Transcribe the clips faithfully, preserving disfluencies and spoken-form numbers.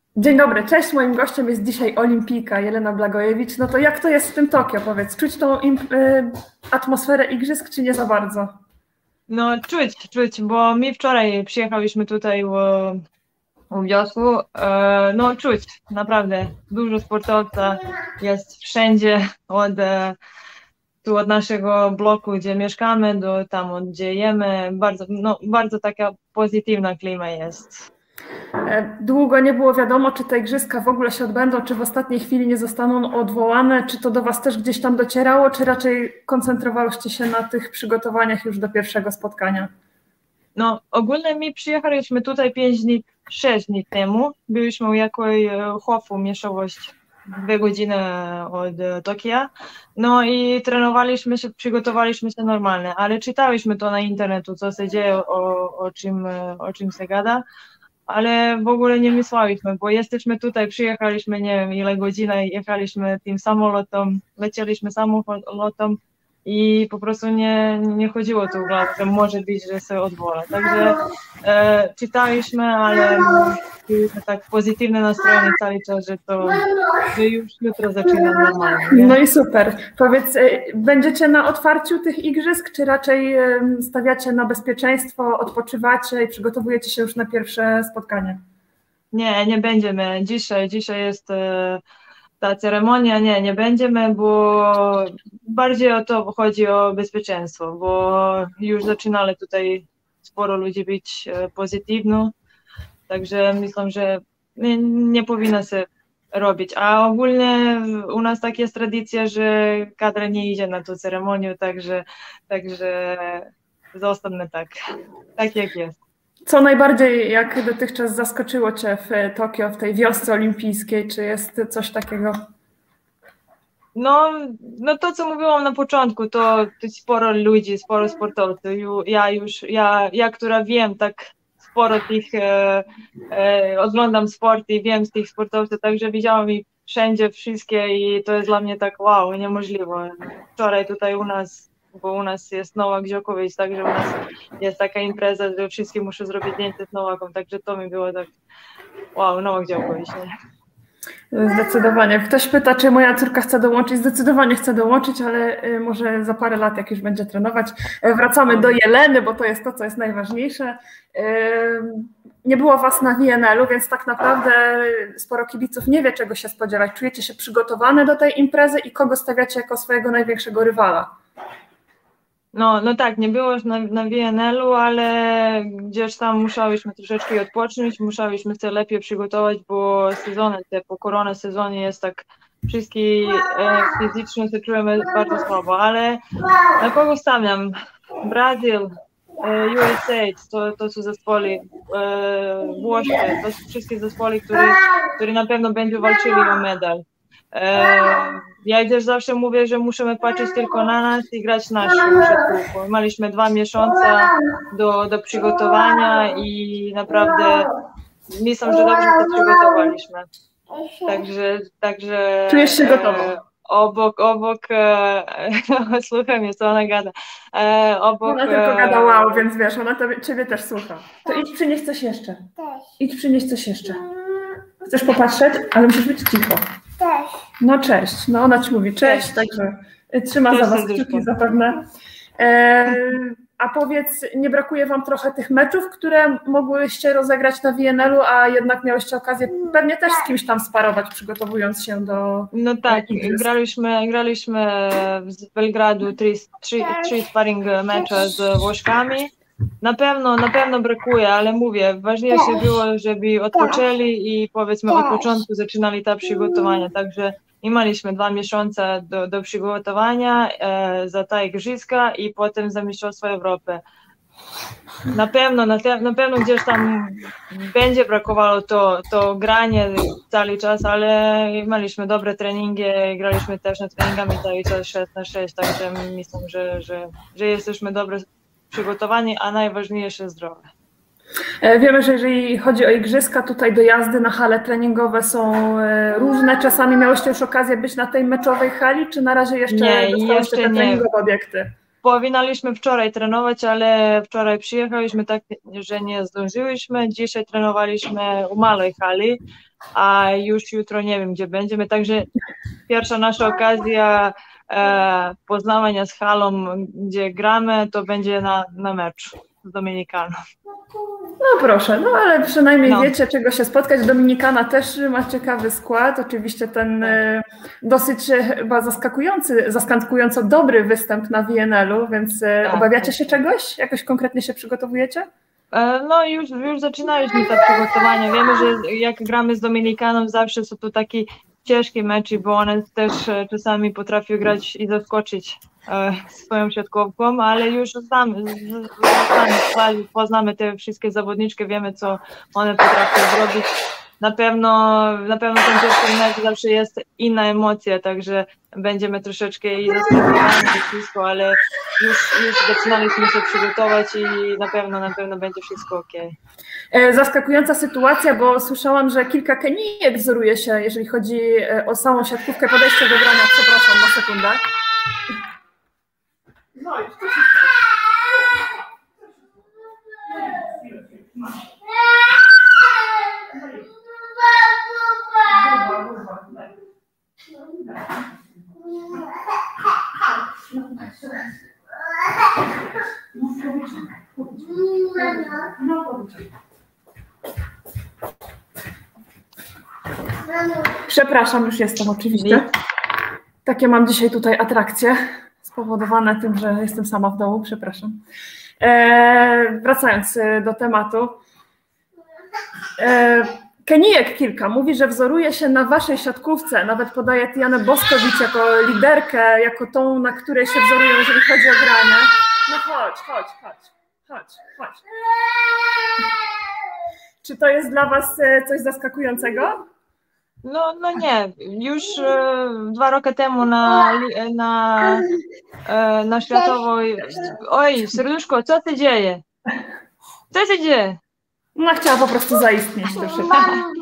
Dzień dobry, cześć. Moim gościem jest dzisiaj olimpijka Jelena Blagojewicz. No to jak to jest w tym Tokio, powiedz? Czuć tą y, atmosferę igrzysk, czy nie za bardzo? No czuć, czuć, bo my wczoraj przyjechaliśmy tutaj w, w wiosłu. E, no czuć, naprawdę. Dużo sportowca jest wszędzie, od, e, tu od naszego bloku, gdzie mieszkamy, do tam, gdzie jemy. Bardzo, no, bardzo taka pozytywna klima jest. Długo nie było wiadomo, czy te igrzyska w ogóle się odbędą, czy w ostatniej chwili nie zostaną odwołane. Czy to do was też gdzieś tam docierało, czy raczej koncentrowałyście się na tych przygotowaniach już do pierwszego spotkania? No ogólnie my przyjechaliśmy tutaj pięć dni, sześć dni temu. Byliśmy u jakiej hofu miejscowości, dwie godziny od Tokia. No i trenowaliśmy się, przygotowaliśmy się normalnie, ale czytaliśmy to na internecie, co się dzieje, o, o, czym, o czym się gada. Ale w ogóle nie myśleliśmy, bo jesteśmy tutaj, przyjechaliśmy, nie wiem ile godzin, jechaliśmy tym samolotem, lecieliśmy samolotem i po prostu nie, nie chodziło tu w głowę, że może być, że się odwoła. Także e, czytaliśmy, ale byliśmy tak pozytywnie nastrojeni cały czas, że to że już jutro zaczyna normalnie. Nie? No i super. Powiedz, będziecie na otwarciu tych igrzysk, czy raczej stawiacie na bezpieczeństwo, odpoczywacie i przygotowujecie się już na pierwsze spotkanie? Nie, nie będziemy. Dzisiaj, dzisiaj jest e, ta ceremonia, nie, nie będziemy, bo bardziej o to chodzi o bezpieczeństwo, bo już zaczynali tutaj sporo ludzi być pozytywno, także myślę, że nie, nie powinno się robić. A ogólnie u nas tak jest tradycja, że kadra nie idzie na tę ceremonię, także, także zostanę tak, tak jak jest. Co najbardziej, jak dotychczas zaskoczyło cię w Tokio, w tej wiosce olimpijskiej? Czy jest coś takiego? No, no to, co mówiłam na początku, to, to sporo ludzi, sporo sportowców. Ja już, ja, ja która wiem, tak sporo tych, e, e, oglądam sport i wiem z tych sportowców, także widziałam ich wszędzie, wszystkie i to jest dla mnie tak wow, niemożliwe. Wczoraj tutaj u nas, bo u nas jest Nowak Djokovic, także u nas jest taka impreza, że wszyscy muszą zrobić zdjęcie z Nowakiem, także to mi było tak wow, Nowak Djokovic. Nie? Zdecydowanie. Ktoś pyta, czy moja córka chce dołączyć. Zdecydowanie chce dołączyć, ale może za parę lat, jak już będzie trenować. Wracamy do Jeleny, bo to jest to, co jest najważniejsze. Nie było was na W N L-u, więc tak naprawdę sporo kibiców nie wie, czego się spodziewać. Czujecie się przygotowane do tej imprezy i kogo stawiacie jako swojego największego rywala? No, no tak, nie było już na, na W N L-u, ale gdzieś tam musiałyśmy troszeczkę odpocząć, musiałyśmy się lepiej przygotować, bo sezon, te po korona sezonie jest tak, wszyscy e, fizycznie się czujemy bardzo słabo, ale na kogo stawiam? Brazil, e, U S A, to, to są zespoły, e, Włoszchy, to są wszystkie zespoły, które, które na pewno będą walczyli o medal. Ja też zawsze mówię, że musimy patrzeć tylko na nas i grać nasz przed. Mieliśmy dwa miesiące do, do przygotowania i naprawdę myślę, że dobrze to przygotowaliśmy. Także, także czujesz się gotowa? Obok, obok, słuchaj mnie, co ona gada. Obok, ona tylko gada wow, więc wiesz, ona tobie, ciebie też słucha. To idź przynieść coś jeszcze. Idź przynieść coś jeszcze. Chcesz popatrzeć? Ale musisz być cicho. Cześć. No cześć, no ona ci mówi cześć, cześć. Także trzyma cześć, za was kciuki zapewne. E, a powiedz, nie brakuje wam trochę tych meczów, które mogłyście rozegrać na W N L-u, a jednak miałyście okazję pewnie też z kimś tam sparować, przygotowując się do... No tak, graliśmy, graliśmy z Belgradu trzy, trzy, trzy sparring mecze z Włoszkami. Na pewno, na pewno brakuje, ale mówię, ważniejsze było, żeby odpoczęli i powiedzmy od początku zaczynali te przygotowania, także mieliśmy dwa miesiące do, do przygotowania e, za te igrzyska i potem za Mistrzostwa Europy. Na pewno, na, te, na pewno gdzieś tam będzie brakowało to, to granie cały czas, ale mieliśmy dobre treningi, graliśmy też na treningami cały czas sześć na sześć, także myślę, że, że, że jesteśmy dobre przygotowani, a najważniejsze zdrowie. Wiemy, że jeżeli chodzi o igrzyska, tutaj dojazdy na hale treningowe są różne. Czasami miałyście już okazję być na tej meczowej hali, czy na razie jeszcze nie, jeszcze te nie. treningowe obiekty? powinniśmy wczoraj trenować, ale wczoraj przyjechaliśmy tak, że nie zdążyliśmy. Dzisiaj trenowaliśmy u małej hali, a już jutro nie wiem, gdzie będziemy. Także pierwsza nasza okazja e, poznawania z halą, gdzie gramy, to będzie na, na mecz z Dominikaną. No proszę, no ale przynajmniej No. wiecie, czego się spotkać. Dominikana też ma ciekawy skład. Oczywiście ten e, dosyć e, chyba zaskakujący, zaskakująco dobry występ na W N L-u, więc e, Tak. obawiacie się czegoś? Jakoś konkretnie się przygotowujecie? E, no już, już zaczynaliśmy te przygotowania. Wiemy, że jak gramy z Dominikaną, zawsze są to takie ciężkie mecze, bo one też e, czasami potrafią grać i zaskoczyć e, swoją siatkówką, ale już znamy, z- znamy, poznamy te wszystkie zawodniczki, wiemy, co one potrafią zrobić. Na pewno, na pewno ten pierwszy mecz zawsze jest inna emocja, także będziemy troszeczkę i zaskakowani i wszystko, ale już, już zaczynaliśmy się przygotować i na pewno, na pewno będzie wszystko okej. E, Zaskakująca sytuacja, bo słyszałam, że kilka Kenijek wzoruje się, jeżeli chodzi e, o samą siatkówkę. Podejście do grania, przepraszam, na sekundę. No już, to się Przepraszam, już jestem oczywiście. Takie mam dzisiaj tutaj atrakcje spowodowane tym, że jestem sama w domu, przepraszam. E, wracając do tematu. E, Kenijek kilka mówi, że wzoruje się na waszej siatkówce, nawet podaje Tianę Boskowicz jako liderkę, jako tą, na której się wzorują, jeżeli chodzi o granie. No chodź, chodź, chodź, chodź, chodź. Czy to jest dla was coś zaskakującego? No, no nie, już e, dwa roki temu na, li- na, e, na światowej... Oj, serduszko, co się dzieje? Co się dzieje? Ona chciała po prostu zaistnieć troszeczkę.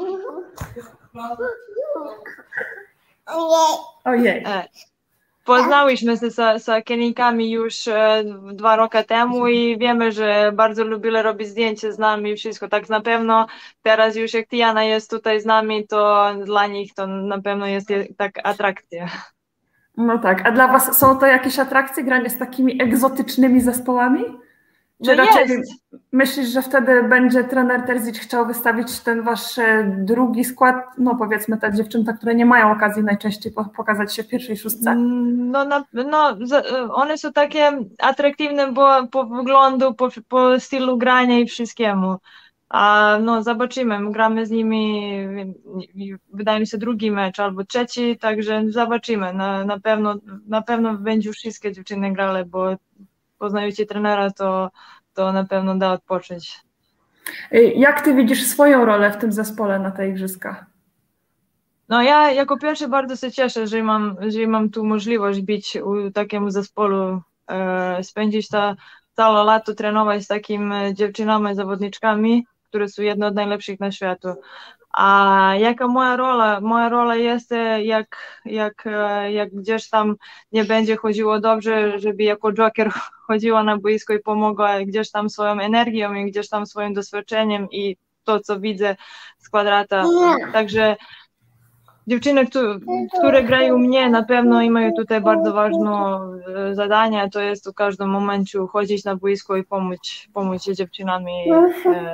Ojej. E, Poznałyśmy się z, z Kenijkami już e, dwa roki temu i wiemy, że bardzo lubili robić zdjęcia z nami i wszystko. Tak na pewno teraz już jak Tiana jest tutaj z nami, to dla nich to na pewno jest je- tak atrakcja. No tak, a dla was są to jakieś atrakcje, granie z takimi egzotycznymi zespołami? Czy No raczej jest. myślisz, że wtedy będzie trener Terzic chciał wystawić ten wasz e, drugi skład, no powiedzmy te dziewczęta, które nie mają okazji najczęściej po- pokazać się w pierwszej szóstce? No, na, no za- one są takie atrakcyjne bo, po wyglądu, po, po stylu grania i wszystkiemu. A no zobaczymy, my gramy z nimi, i- wydaje mi się drugi mecz albo trzeci, także zobaczymy. Na, na pewno, na pewno będzie wszystkie dziewczyny grały, bo poznajecie trenera, to, to na pewno da odpocząć. E, Jak ty widzisz swoją rolę w tym zespole na te igrzyska? No ja jako pierwszy bardzo się cieszę, że mam, że mam tu możliwość być u takiemu zespolu, e, spędzić ta całe lato, trenować z takimi dziewczynami, zawodniczkami, które są jedne z najlepszych na świecie. A jaka moja rola? Moja rola jest, e, jak, jak, e, jak gdzieś tam nie będzie chodziło dobrze, żeby jako joker chodziła na boisko i pomogła gdzieś tam swoją energią i gdzieś tam swoim doświadczeniem i to, co widzę z kwadrata. Także dziewczyny, któ- które grają u mnie, na pewno i mają tutaj bardzo ważne e, zadanie, to jest w każdym momencie chodzić na boisko i pomóc, pomóc dziewczynami. E,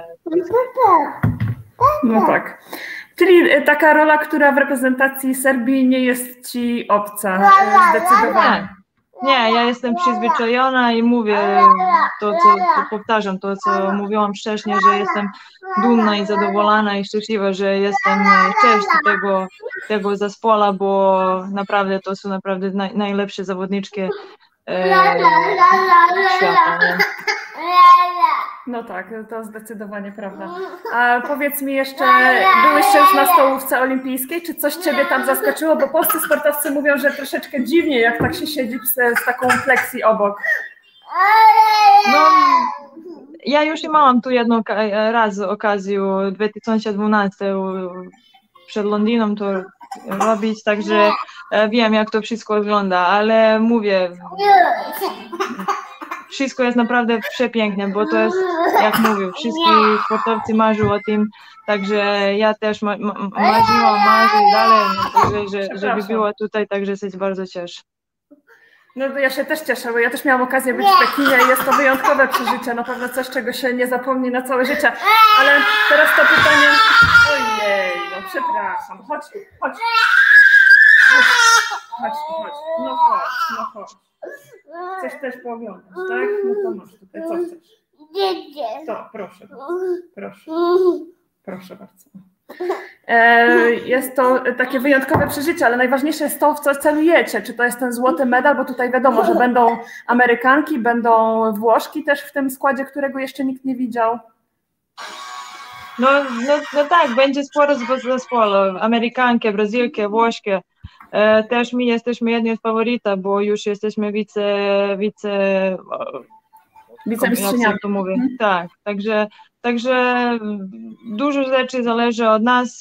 No tak. Czyli e, taka rola, która w reprezentacji Serbii nie jest ci obca, e, zdecydowanie. Nie, ja jestem przyzwyczajona i mówię to, co to powtarzam, to, co mówiłam wcześniej, że jestem dumna i zadowolona i szczęśliwa, że jestem e, częścią tego, tego zespołu, bo naprawdę to są naprawdę naj, najlepsze zawodniczki e, świata. Nie? No tak, to zdecydowanie prawda. A powiedz mi jeszcze, byłyście już na stołówce olimpijskiej, czy coś ciebie tam zaskoczyło? Bo polscy sportowcy mówią, że troszeczkę dziwnie, jak tak się siedzi z, z taką pleksji obok. No, ja już miałam tu jedną oka- raz okazję w dwa tysiące dwunastym przed Londynem to robić, także wiem, jak to wszystko wygląda, ale mówię, wszystko jest naprawdę przepiękne, bo to jest, jak mówię, wszyscy sportowcy marzą o tym, także ja też ma, ma, marzyłam, marzę i dalej, także, że, żeby było tutaj, także się bardzo cieszę. No ja się też cieszę, bo ja też miałam okazję być w Pekinie i jest to wyjątkowe przeżycie, na pewno coś, czego się nie zapomni na całe życie. Ale teraz to pytanie... Ojej, no przepraszam, chodź tu, chodź. Chodź tu, chodź. No chodź, no chodź. Chcesz też pooglądać, tak? No to masz tutaj, co chcesz? To, proszę, proszę, proszę bardzo. Jest to takie wyjątkowe przeżycie, ale najważniejsze jest to, w co celujecie. Czy to jest ten złoty medal, bo tutaj wiadomo, że będą Amerykanki, będą Włoszki też w tym składzie, którego jeszcze nikt nie widział. No, no, no tak, będzie sporo zespołu. Amerykanki, Brazylki, Włoszki. Też my jesteśmy jedni z faworyta, bo już jesteśmy wice... wice Wicemistrzyniami. To mówię. Tak, także, także dużo rzeczy zależy od nas.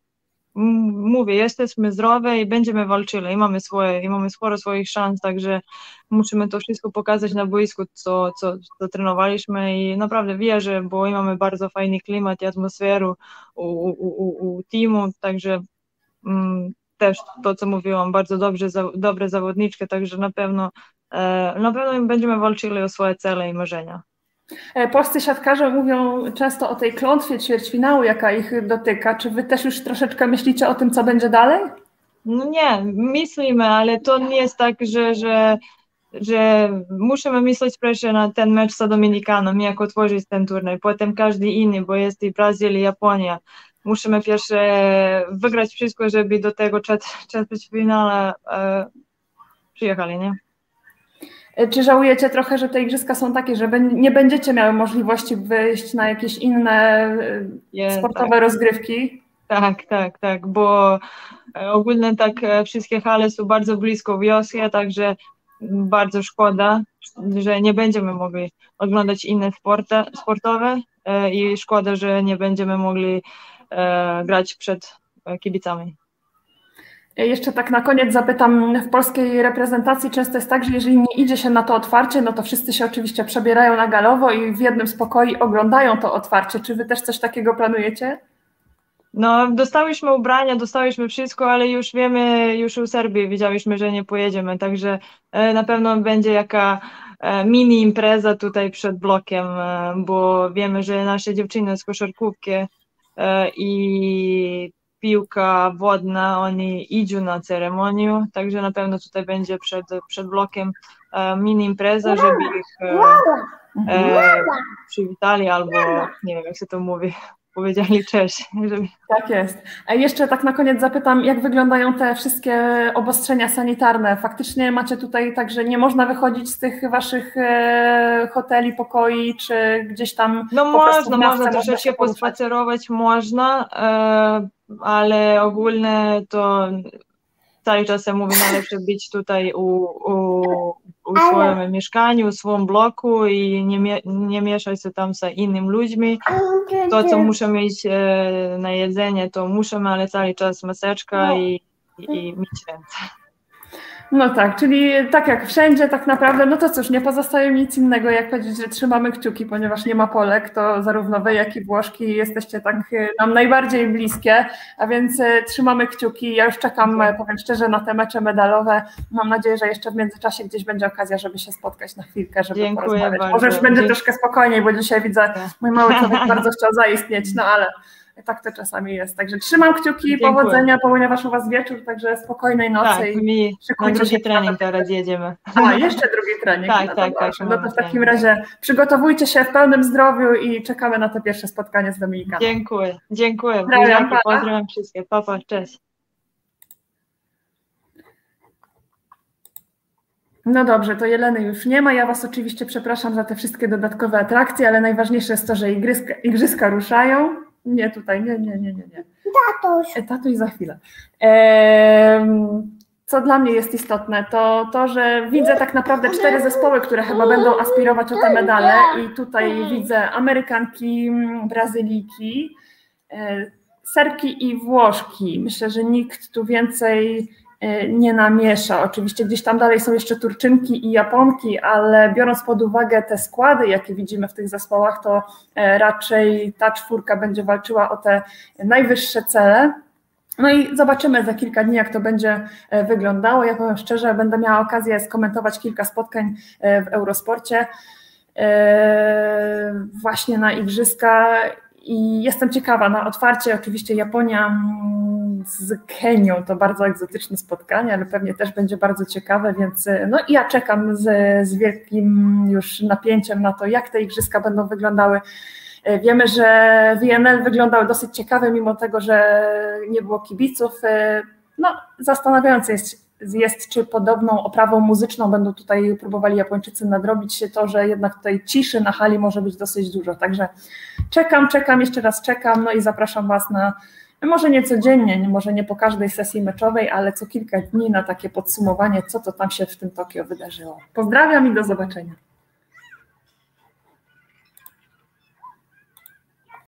Mówię, jesteśmy zdrowe i będziemy walczyli i mamy swoje, i mamy sporo swoich szans, także musimy to wszystko pokazać na boisku, co, co, co trenowaliśmy i naprawdę wierzę, bo i mamy bardzo fajny klimat i atmosferę u, u, u, u teamu, także mm, też to, co mówiłam, bardzo dobrze, za, dobre zawodniczki, także na pewno Na pewno będziemy walczyli o swoje cele i marzenia. Polscy siatkarze mówią często o tej klątwie ćwierćfinału, jaka ich dotyka. Czy wy też już troszeczkę myślicie o tym, co będzie dalej? No nie, myślimy, ale to nie jest tak, że, że, że musimy myśleć proszę na ten mecz z Dominikaną, jak otworzyć ten turniej, potem każdy inny, bo jest i Brazylia, i Japonia. Musimy pierwsze wygrać wszystko, żeby do tego ćwierćfinału e, przyjechali, nie? Czy żałujecie trochę, że te igrzyska są takie, że nie będziecie miały możliwości wyjść na jakieś inne yeah, sportowe tak. rozgrywki? Tak, tak, tak, bo ogólnie tak wszystkie hale są bardzo blisko wioski, także bardzo szkoda, że nie będziemy mogli oglądać inne sporty, sportowe i szkoda, że nie będziemy mogli grać przed kibicami. Jeszcze tak na koniec zapytam, w polskiej reprezentacji często jest tak, że jeżeli nie idzie się na to otwarcie, no to wszyscy się oczywiście przebierają na galowo i w jednym z pokoi oglądają to otwarcie. Czy wy też coś takiego planujecie? No, dostałyśmy ubrania, dostałyśmy wszystko, ale już wiemy, już u Serbii widziałyśmy, że nie pojedziemy, także na pewno będzie jaka mini impreza tutaj przed blokiem, bo wiemy, że nasze dziewczyny z koszarkówki i piłka wodna, oni idą na ceremonię, także na pewno tutaj będzie przed, przed blokiem e, mini impreza, żeby ich e, e, przywitali albo, nie wiem jak się to mówi, powiedzieli cześć. Żeby... Tak jest. A jeszcze tak na koniec zapytam, jak wyglądają te wszystkie obostrzenia sanitarne? Faktycznie macie tutaj tak, że nie można wychodzić z tych waszych e, hoteli, pokoi, czy gdzieś tam... No można, można troszeczkę pospacerować, można, e, ale ogólnie to cały czas ja mówię, należy być tutaj u, u, u swoim mieszkaniu, u swoim bloku i nie, nie mieszać się tam z innymi ludźmi. To, co muszę mieć e, na jedzenie, to musimy, ale cały czas maseczka i, i myć ręce. No tak, czyli tak jak wszędzie tak naprawdę, no to cóż, nie pozostaje nic innego, jak powiedzieć, że trzymamy kciuki, ponieważ nie ma Polek, to zarówno wy, jak i Włoszki jesteście tak nam najbardziej bliskie, a więc trzymamy kciuki. Ja już czekam, powiem szczerze, na te mecze medalowe. Mam nadzieję, że jeszcze w międzyczasie gdzieś będzie okazja, żeby się spotkać na chwilkę, żeby Dziękuję porozmawiać. bardzo. Może już będzie troszkę spokojniej, bo dzisiaj widzę, mój mały człowiek bardzo chciał zaistnieć, no ale tak to czasami jest. Także trzymam kciuki, Dziękuję. Powodzenia, ponieważ u was wieczór, także spokojnej nocy. Tak, mi na drugi trening teraz jedziemy. A, jeszcze drugi trening. Tak, no tak, tak. No to w takim razie przygotowujcie się w pełnym zdrowiu i czekamy na to pierwsze spotkanie z Dominikaną. Dziękuję, dziękuję. Pozdrawiam, pozdrawiam wszystkich. Papa, cześć. No dobrze, to Jeleny już nie ma. Ja was oczywiście przepraszam za te wszystkie dodatkowe atrakcje, ale najważniejsze jest to, że igrzyska, igrzyska ruszają. Nie, tutaj, nie, nie, nie, nie, nie. Tatuś. Tatuś za chwilę. Ehm, co dla mnie jest istotne, to to, że widzę tak naprawdę cztery zespoły, które chyba będą aspirować o te medale i tutaj widzę Amerykanki, Brazylijki, Serbki i Włoszki. Myślę, że nikt tu więcej nie namiesza. Oczywiście gdzieś tam dalej są jeszcze Turczynki i Japonki, ale biorąc pod uwagę te składy, jakie widzimy w tych zespołach, to raczej ta czwórka będzie walczyła o te najwyższe cele. No i zobaczymy za kilka dni, jak to będzie wyglądało. Ja powiem szczerze, będę miała okazję skomentować kilka spotkań w Eurosporcie właśnie na igrzyska i jestem ciekawa na otwarcie. Oczywiście Japonia z Kenią to bardzo egzotyczne spotkanie, ale pewnie też będzie bardzo ciekawe, więc no i ja czekam z, z wielkim już napięciem na to, jak te igrzyska będą wyglądały. Wiemy, że V N L wyglądał dosyć ciekawe, mimo tego, że nie było kibiców. No, zastanawiające jest, jest, czy podobną oprawą muzyczną będą tutaj próbowali Japończycy nadrobić się to, że jednak tutaj ciszy na hali może być dosyć dużo. Także czekam, czekam, jeszcze raz czekam, no i zapraszam Was na, może nie codziennie, może nie po każdej sesji meczowej, ale co kilka dni na takie podsumowanie, co to tam się w tym Tokio wydarzyło. Pozdrawiam i do zobaczenia.